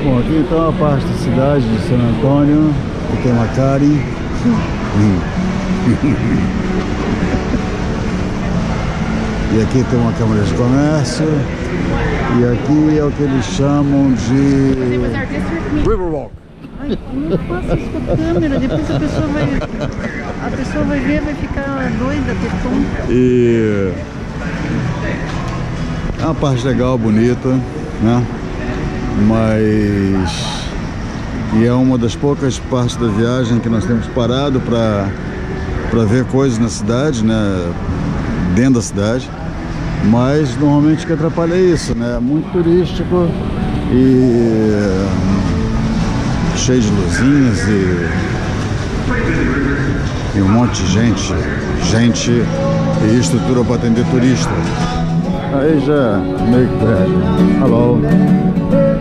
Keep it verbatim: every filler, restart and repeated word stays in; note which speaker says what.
Speaker 1: Bom, aqui então a parte da cidade de San Antônio, que tem uma Karen. E aqui tem uma Câmara de Comércio. E aqui é o que eles chamam de Riverwalk.
Speaker 2: Ai, não faça isso com a câmera, depois a pessoa vai. A pessoa vai ver, vai ficar doida, ter tonta.
Speaker 1: E é uma parte legal, bonita, né? Mas e é uma das poucas partes da viagem que nós temos parado para para ver coisas na cidade, né? Dentro da cidade. Mas normalmente o que atrapalha é isso, né? Muito turístico e cheio de luzinhas e, e um monte de gente, gente e estrutura para atender turista. Aí já meio que perde. Hello.